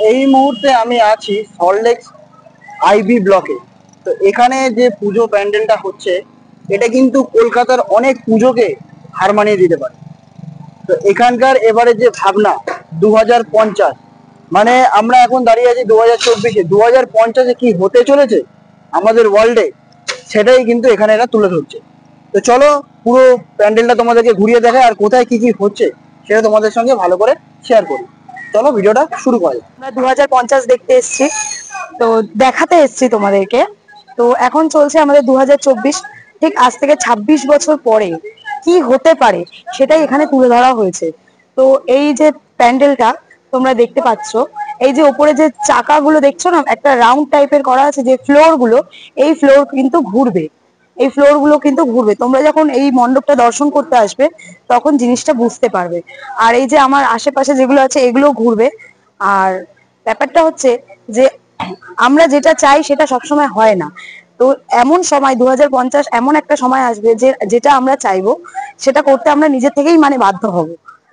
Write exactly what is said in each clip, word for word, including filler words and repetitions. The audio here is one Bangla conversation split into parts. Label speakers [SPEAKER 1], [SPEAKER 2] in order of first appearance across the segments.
[SPEAKER 1] এই মুহূর্তে আমি আছি সল্টলেক আইবি ব্লকে। তো এখানে যে পুজো প্যান্ডেলটা হচ্ছে এটা কিন্তু কলকাতার অনেক পুজোকে হার মানিয়ে দিতে পারে। তো এখানকার এবারে যে ভাবনা দু হাজার পঞ্চাশ, মানে আমরা এখন দাঁড়িয়ে আছি দু হাজার চব্বিশে, দু হাজার পঞ্চাশে কি হতে চলেছে আমাদের ওয়ার্ল্ডে, সেটাই কিন্তু এখানে এরা তুলে ধরছে। তো চলো পুরো প্যান্ডেলটা তোমাদেরকে ঘুরিয়ে দেখায় আর কোথায় কি কি হচ্ছে সেটা তোমাদের সঙ্গে ভালো করে শেয়ার করি। চলো ভিডিওটা শুরু করা যাক।
[SPEAKER 2] আমরা দু হাজার পঞ্চাশ দেখতে এসেছি, তো দেখাতে এসেছি তোমাদেরকে। তো এখন চলছে আমাদের দু হাজার চব্বিশ, ঠিক আজ থেকে ছাব্বিশ বছর পরে কি হতে পারে সেটাই এখানে তুলে ধরা হয়েছে। তো এই যে প্যান্ডেলটা তোমরা দেখতে পাচ্ছ, এই যে ওপরে যে চাকাগুলো দেখছো না, একটা রাউন্ড টাইপের করা আছে, যে ফ্লোর গুলো, এই ফ্লোর কিন্তু ঘুরবে, এই ফ্লোর গুলো কিন্তু ঘুরবে। তোমরা যখন এই মণ্ডপটা দর্শন করতে আসবে তখন জিনিসটা বুঝতে পারবে। আর এই যে আমার আশেপাশে যেগুলো আছে এগুলো ঘুরবে। আর ব্যাপারটা হচ্ছে যে আমরা যেটা চাই সেটা সবসময় হয় না। তো এমন সময় দু হাজার পঞ্চাশ এমন একটা সময় আসবে যে যেটা আমরা চাইবো সেটা করতে আমরা নিজে থেকেই মানে বাধ্য হব।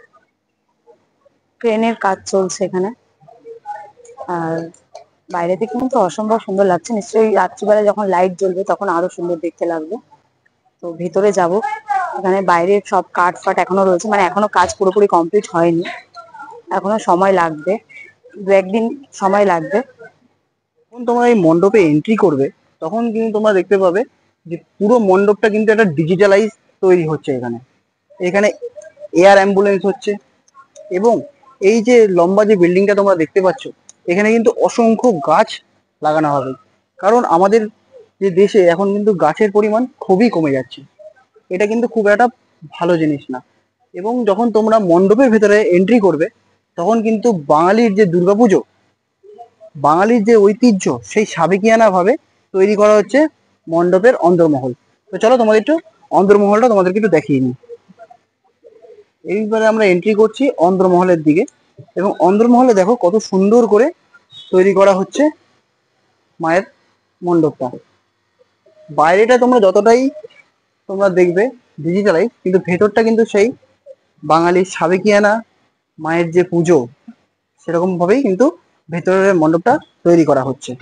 [SPEAKER 2] ট্রেনের কাজ চলছে এখানে, আর বাইরে থেকে কিন্তু অসম্ভব সুন্দর লাগছে। নিশ্চয়ই রাত্রিবেলা যখন লাইট জ্বলবে তখন আরো সুন্দর দেখতে লাগবে। তো ভেতরে যাব, এখানে বাইরের সব কাঠ ফাট এখনো রয়েছে, মানে এখনো কাজ পুরোপুরি কমপ্লিট হয়নি, এখনো সময় লাগবে, দু একদিন সময় লাগবে।
[SPEAKER 1] যখন তোমরা এই মণ্ডপে এন্ট্রি করবে তখন কিন্তু তোমরা দেখতে পাবে যে পুরো মণ্ডপটা কিন্তু একটা ডিজিটালাইজ তৈরি হচ্ছে। এখানে এখানে এয়ার অ্যাম্বুলেন্স হচ্ছে, এবং এই যে লম্বা যে বিল্ডিংটা তোমরা দেখতে পাচ্ছ এখানে কিন্তু অসংখ্য গাছ লাগানো হবে। কারণ আমাদের যে দেশে এখন কিন্তু গাছের পরিমাণ খুবই কমে যাচ্ছে, এটা কিন্তু খুব একটা ভালো জিনিস না। এবং যখন তোমরা মণ্ডপের ভেতরে এন্ট্রি করবে তখন কিন্তু বাঙালির যে দুর্গাপুজো, বাঙালির যে ঐতিহ্য, সেই সাবেকিয়ানা ভাবে তৈরি করা হচ্ছে মণ্ডপের অন্দরমহল। তো চলো তোমাদের একটু অন্দরমহলটা তোমাদেরকে একটু দেখিয়ে নিই। এইবারে আমরা এন্ট্রি করছি অন্দরমহলের দিকে, এবং অন্দরমহলে দেখো কত সুন্দর করে তৈরি করা হচ্ছে মায়ের মণ্ডপটা। বাইরেটা তোমরা যতটাই তোমরা দেখবে ডিজিটালাইজ, কিন্তু ভেতরটা কিন্তু সেই বাঙালির সাবেকিয়ানা মায়ের যে পুজো সেরকম ভাবেই কিন্তু ভেতরের মণ্ডপটা তৈরি করা হচ্ছে।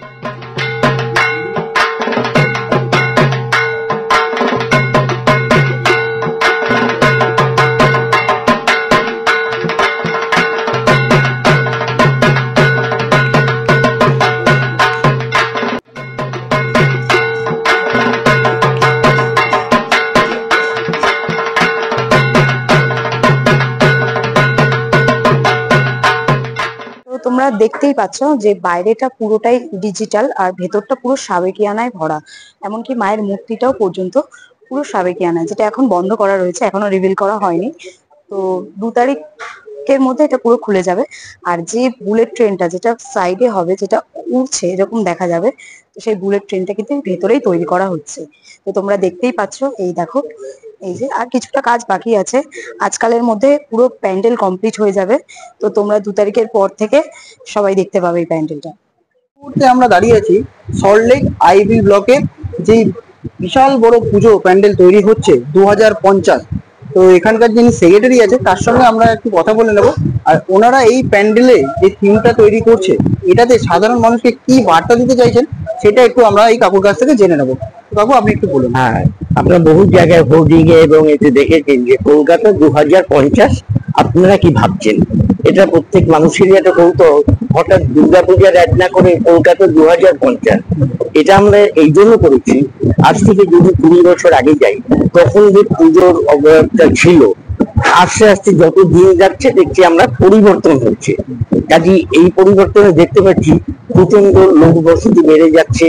[SPEAKER 2] তোমরা দেখতেই পাচ্ছ যে বাইরেটা পুরোটাই ডিজিটাল আর ভেতরটা পুরো সাবেকিয়ানায় ভরা। এমনকি মায়ের মূর্তিটাও পর্যন্ত পুরো সাবেকিয়ানায়, যেটা এখন বন্ধ করা রয়েছে, এখনো রিভিল করা হয়নি। তো দু তারিখের মধ্যে এটা পুরো খুলে যাবে। আর যে বুলেট ট্রেনটা যেটা সাইডে হবে, যেটা উড়ছে এরকম দেখা যাবে, তো সেই বুলেট ট্রেনটা কিন্তু ভেতরেই তৈরি করা হচ্ছে। তো তোমরা দেখতেই পাচ্ছ, এই দেখো, এই যে আর কিছুটা কাজ বাকি আছে, আজকালের মধ্যে পুরো প্যান্ডেল কমপ্লিট হয়ে যাবে। তো তোমরা দু তারিখের পর থেকে সবাই দেখতে পাবে এই প্যান্ডেলটা।
[SPEAKER 1] মুহূর্তে আমরা দাঁড়িয়ে আছি সল্টলেক আইবি ব্লকে, যে বিশাল বড় পুজো প্যান্ডেল তৈরি হচ্ছে দু হাজার পঞ্চাশ। তো এখানকার যিনি সেক্রেটারি আছে তার সঙ্গে আমরা একটু কথা বলে নেব। আর ওনারা এই প্যান্ডেলে যে থিমটা তৈরি করছে এটাতে সাধারণ মানুষকে কি বার্তা দিতে চাইছেন সেটা একটু আমরা এই কাকুর কাছ থেকে জেনে নেবো। কাকু, আপনি একটু বলুন।
[SPEAKER 3] হ্যাঁ, আপনারা বহু জায়গায় হোর্ডিং এ এবং এতে দেখেছেন যে কলকাতা দু হাজার পঞ্চাশ। আপনারা কি ভাবছেন? এটা প্রত্যেক মানুষেরই একটা কৌতূহল। হঠাৎ দুর্গাপূজার অ্যাড না করে কলকাতা দু হাজার পঞ্চাশ, এটা আমরা এই জন্য করেছি। আজ থেকে যদি কুড়ি বছর আগে যাই, তখন যে পুজোর অবয়বটা ছিল, আস্তে আস্তে যত দিন যাচ্ছে দেখছি আমরা পরিবর্তন হচ্ছে। কাজে এই পরিবর্তনে দেখতে পাচ্ছি প্রচন্ড লোক বসতি বেড়ে যাচ্ছে,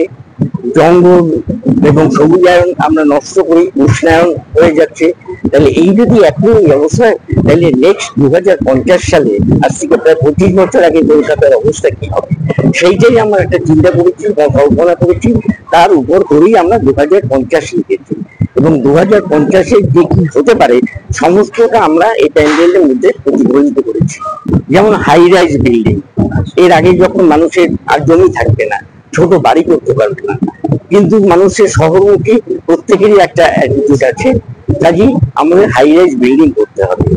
[SPEAKER 3] জঙ্গল এবং সবুজায়ন আমরা নষ্ট করি, উষ্ণায়ন হয়ে যাচ্ছে। তাহলে এই যদি এখনই অবস্থা, তাহলে নেক্সট দু হাজার পঞ্চাশ সালে, আজ থেকে প্রায় পঁচিশ বছর আগে কলকাতার অবস্থা কি হবে, সেইটাই আমরা একটা চিন্তা করেছি বা কল্পনা করেছি। তার উপর করেই আমরা দু হাজার পঞ্চাশ লিখেছি, এবং দু হাজার পঞ্চাশে যে কি হতে পারে সমস্তটা আমরা এই প্যান্ডেলের মধ্যে প্রতিফলিত করেছি। যেমন হাই রাইজ বিল্ডিং, এর আগে যখন মানুষের আর জমি থাকবে না, ছোট বাড়ি করতে পারবে না, কিন্তু মানুষের শহরমুখী প্রত্যেকেরই একটা অ্যাটিটিউড আছে, কাজেই আমাদের হাই রাইজ বিল্ডিং করতে হবে।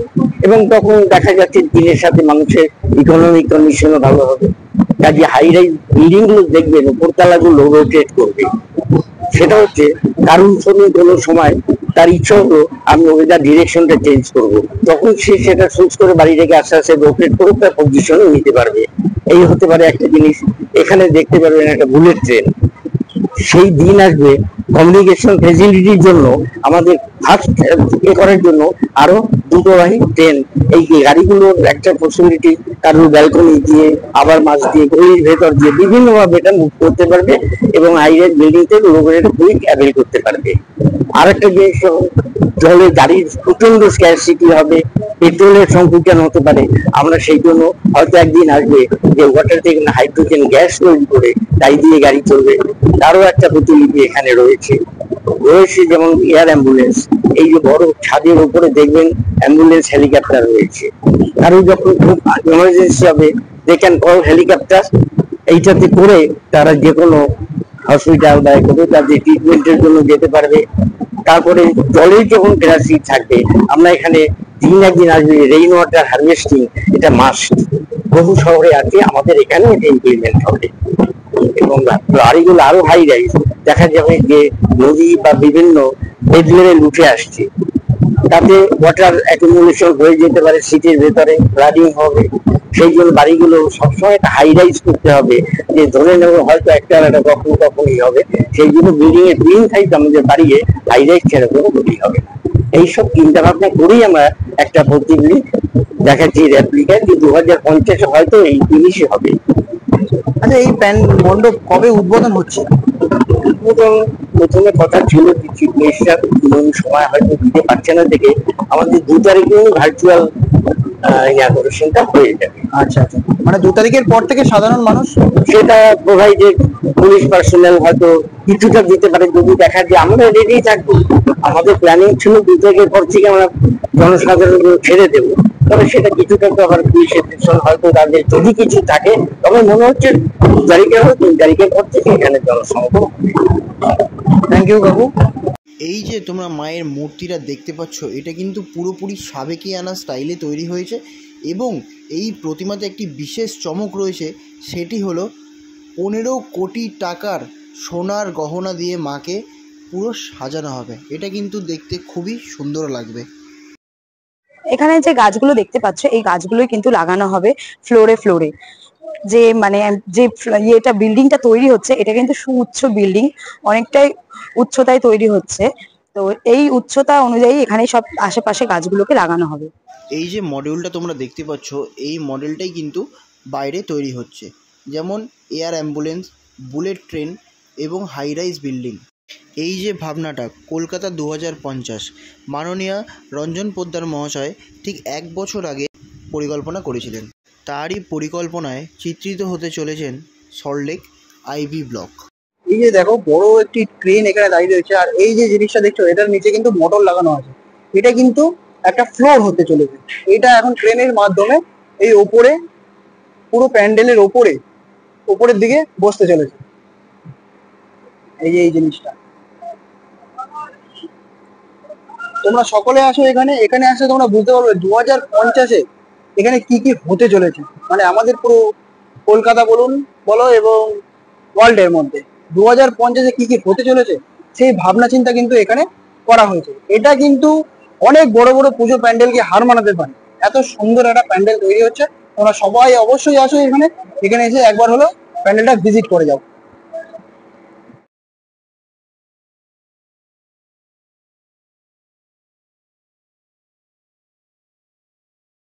[SPEAKER 3] এবং তখন দেখা যাচ্ছে দিনের সাথে মানুষের ইকোনমিক কন্ডিশনও ভালো হবে। কাজে হাই রাইজ বিল্ডিং গুলো দেখবেন উপরতলা গুলো রোটেট করবে। সেটা হচ্ছে কারণ শোনে কোনো সময় তার ইচ্ছা হলো আমি ওয়েদার ডিরেকশনটা চেঞ্জ করবো, তখন সে সেটা সুইচ করে বাড়ি থেকে আস্তে আস্তে রোটেট করে তার পজিশনে নিতে পারবে। এই হতে পারে একটা জিনিস। এখানে দেখতে পারবেন একটা বুলেট ট্রেন, সেই দিন আসবে কমিউনিকেশন ফেসিলিটির জন্য আমাদের ফার্স্ট এ করার জন্য আরো দ্রুতবাহী ট্রেন। এই গাড়িগুলোর একটা ফেসিলিটি কারোর ব্যালকনি দিয়ে আবার মাছ দিয়ে গলির ভেতর দিয়ে বিভিন্ন ভাবে এটা মুভ করতে পারবে এবং হাইওয়ে বিল্ডিং থেকে লোকের কুইক অ্যাভেল করতে পারবে। আর একটা জিনিস, জলে গাড়ির প্রচন্ড স্ক্যারসিটি হবে, পেট্রোলের সংকুচন হতে পারে। আমরা সেই জন্য হয়তো একদিন আসবে যে ওয়াটার থেকে হাইড্রোজেন গ্যাস তৈরি করে তাই দিয়ে গাড়ি চলবে, তারও একটা প্রতিলিপি এখানে রয়েছে। রয়েছে যেমন এয়ার অ্যাম্বুলেন্স, এই যে বড় ছাদের উপরে দেখবেন অ্যাম্বুলেন্স হেলিকপ্টার রয়েছে। কারো যখন খুব ইমার্জেন্সি হবে দে ক্যান কল হেলিকপ্টার, এইটাতে করে তারা যে কোনো হসপিটাল বা তাদের ট্রিটমেন্টের জন্য যেতে পারবে। তারপরে জলের যখন ক্রাইসিস থাকবে, আমরা এখানে দিন একদিন আসবে রেইন ওয়াটার হারভেস্টিং, এটা মাস্ট। বহু শহরে আছে, আমাদের এখানে এটা ইমপ্লিমেন্ট হবে। এবং বাড়িগুলো আরো হাই রাইজ, দেখা যাবে যে নদী বা বিভিন্ন বেড লেভেল উঠে আসছে, তাতে ওয়াটার অ্যাকুমুলেশন হয়ে যেতে পারে সিটির ভেতরে, ফ্লাডিং হবে। সেই জন্য বাড়িগুলো সবসময় একটা হাই রাইজ করতে হবে, যে ধরে নেবো হয়তো একটা একটা কখনো কখনই হবে। সেই জন্য বিল্ডিং এর গ্রিন সাইজ আমাদের বাড়িয়ে হাই রাইজ ছেড়ে কোনো গতি হবে না। এইসব চিন্তা ভাবনা করেই আমরা একটা প্রতিবিলি দেখাচ্ছি রেপ্লিকা, যে দু হাজার পঞ্চাশে হয়তো এই জিনিসই হবে।
[SPEAKER 1] আচ্ছা, এই প্যান মণ্ডপ কবে উদ্বোধন হচ্ছে?
[SPEAKER 3] প্রথমে কথা ছিল চিফ মিনিস্টার সময় হয়তো দিতে পারছে না দেখে আমাদের দু তারিখে ভার্চুয়াল ইনাগোরেশনটা হয়ে যাবে।
[SPEAKER 1] আচ্ছা আচ্ছা, মানে দু তারিখের পর থেকে সাধারণ মানুষ
[SPEAKER 3] সেটা প্রোভাইডেড পুলিশ পার্সোনাল হয়তো কিছুটা দিতে পারে, যদি দেখা যায় আমরা রেডি থাকবো। আমাদের প্ল্যানিং ছিল দু তারিখের পর থেকে আমরা জনসাধারণ ছেড়ে দেবো, তবে সেটা কিছুটা তো আবার পুলিশের পেছন হয়তো তাদের যদি কিছু থাকে, তবে মনে হচ্ছে দু তারিখে হয় তিন তারিখের পর থেকে এখানে জনসংখ্যা।
[SPEAKER 1] থ্যাংক ইউ কাকু।
[SPEAKER 4] এই যে তোমরা মায়ের মূর্তিটা দেখতে পাচ্ছ, এটা কিন্তু পুরোপুরি সাবেকিয়ানা স্টাইলে তৈরি হয়েছে এবং এই প্রতিমাতে একটি বিশেষ চমক রয়েছে, সেটি হলো পনেরো কোটি টাকার সোনার গহনা দিয়ে মাকে পুরো সাজানো হবে। এটা কিন্তু দেখতে খুবই সুন্দর লাগবে।
[SPEAKER 2] এখানে যে গাছগুলো দেখতে পাচ্ছ, এই গাছগুলোই কিন্তু লাগানো হবে ফ্লোরে ফ্লোরে। যে মানে যে ইয়েটা বিল্ডিংটা তৈরি হচ্ছে, এটা কিন্তু সুউচ্চ বিল্ডিং, অনেকটাই উচ্চতায় তৈরি হচ্ছে। তো এই উচ্চতা অনুযায়ী এখানে সব আশেপাশে গাছগুলোকে লাগানো হবে।
[SPEAKER 4] এই যে মডিউলটা তোমরা দেখতে পাচ্ছ, এই মডেলটাই কিন্তু বাইরে তৈরি হচ্ছে, যেমন এয়ার অ্যাম্বুলেন্স, বুলেট ট্রেন এবং হাই রাইজ বিল্ডিং। এই যে ভাবনাটা কলকাতা দু হাজার পঞ্চাশ মাননীয় রঞ্জন পোদ্দার মহাশয় ঠিক এক বছর আগে পরিকল্পনা করেছিলেন, তারই পরিকল্পনায় চিত্রিত হতে চলেছেন সল্টলেক আইভি ব্লক।
[SPEAKER 1] এই যে দেখো বড় একটি ট্রেন এখানে দাঁড়িয়ে রয়েছে, আর এই যে জিনিসটা দেখছো এটার নিচে কিন্তু মোটর লাগানো আছে। এটা কিন্তু একটা ফ্লোর হতে চলেছে। এটা এখন ট্রেনের মাধ্যমে এই ওপরে পুরো প্যান্ডেলের ওপরে ওপরের দিকে বসতে চলেছে। এই যে এই জিনিসটা তোমরা সকলে আসো এখানে, এখানে আসলে তোমরা বুঝতে পারবে দু হাজার পঞ্চাশে এখানে কি কি হতে চলেছে। মানে আমাদের পুরো কলকাতা বলুন বলো এবং ওয়ার্ল্ডের মধ্যে দু হাজার পঞ্চাশে কি কি হতে চলেছে সেই ভাবনা চিন্তা কিন্তু এখানে করা হয়েছে। এটা কিন্তু অনেক বড় বড় পুজো প্যান্ডেলকে হার মানাতে পারে, এত সুন্দর একটা প্যান্ডেল তৈরি হচ্ছে। তোমরা সবাই অবশ্যই আসো এখানে, এখানে এসে একবার হলো প্যান্ডেলটা ভিজিট করে যাও।